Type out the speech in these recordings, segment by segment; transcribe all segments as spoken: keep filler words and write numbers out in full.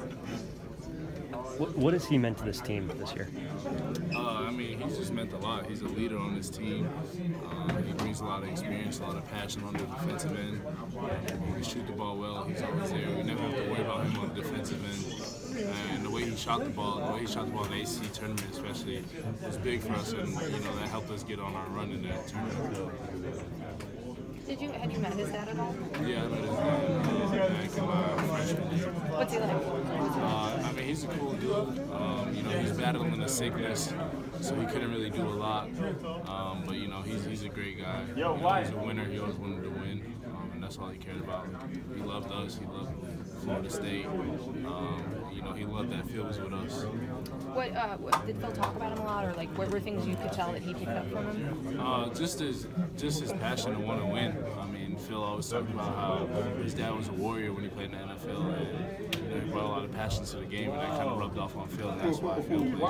What, what has he meant to this team this year? Uh, I mean, he's just meant a lot. He's a leader on this team. Um, he brings a lot of experience, a lot of passion on the defensive end. He can shoot the ball well. He's always there. We never have to worry about him on the defensive end. And the way he shot the ball, the way he shot the ball in the A C C tournament especially, was big for us, and you know that helped us get on our run in that tournament. Did you, had you met his dad at all? Yeah, I met his dad back in my freshman year. What's he like? Uh, I mean, he's a cool dude. Um, you know, he's battling a sickness, so he couldn't really do a lot. Um, but, you know, he's, he's a great guy. You know, he's a winner. He always wanted to win, um, and that's all he cared about. He loved us. He loved Florida State. Um, you know, he loved that Phil was with us. What, uh, what did Phil talk about him a lot, or like what were things you could tell that he picked up from him? Uh, just his, just his passion to want to win. I mean, Phil always talked about how his dad was a warrior when he played in the N F L, and you know, he brought a lot of passion to the game, and that kind of rubbed off on Phil, and that's why Phil plays.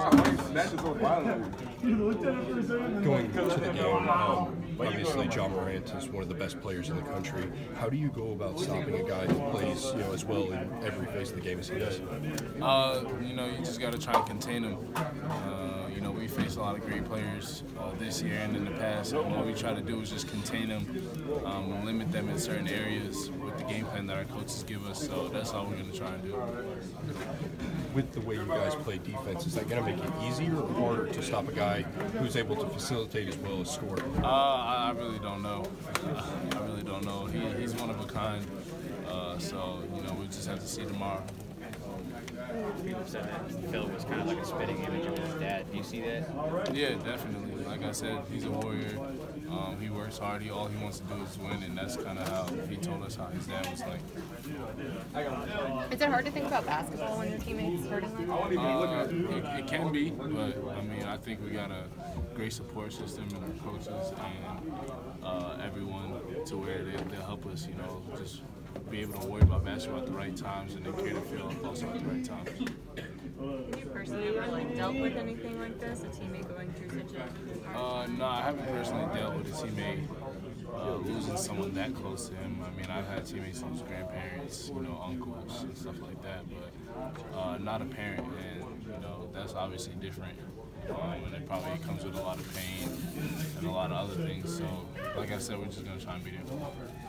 Going to the game, um, obviously Ja Morant is one of the best players in the country. How do you go about stopping a guy who plays, you know, as well in every phase of the game as he does? Uh, you know, you just got to try and contain him. Uh, you know, we faced a lot of great players uh, this year and in the past, and what we try to do is just contain them, um, limit them in certain areas with the game plan that our coaches give us, so that's all we're going to try and do. With the way you guys play defense, is that going to make it easier or harder to stop a guy who's able to facilitate as well as score? Uh, I, I really don't know. Uh, I really don't know. He, he's one of a kind, uh, so, you know, we just have to see tomorrow. People said that Phil was kind of like a spitting image of his dad. Do you see that? Yeah, definitely. Like I said, he's a warrior. Um, he works hard. He all he wants to do is win, and that's kind of how he told us how his dad was like. Is it hard to think about basketball when your teammates hurting like that? Uh, it, it can be, but I mean, I think we got a great support system and our coaches and uh, everyone to where they, they'll help us, you know, just be able to worry about basketball at the right times and then carry the field also at the right times. Have you personally ever like dealt with anything like this? A teammate going through such a Uh, no, I haven't personally dealt with a teammate uh, losing someone that close to him. I mean, I've had teammates lose grandparents, you know, uncles and stuff like that, but uh, not a parent, and you know, that's obviously different. Um, and it probably comes with a lot of pain and a lot of other things. So, like I said, we're just gonna try and be there.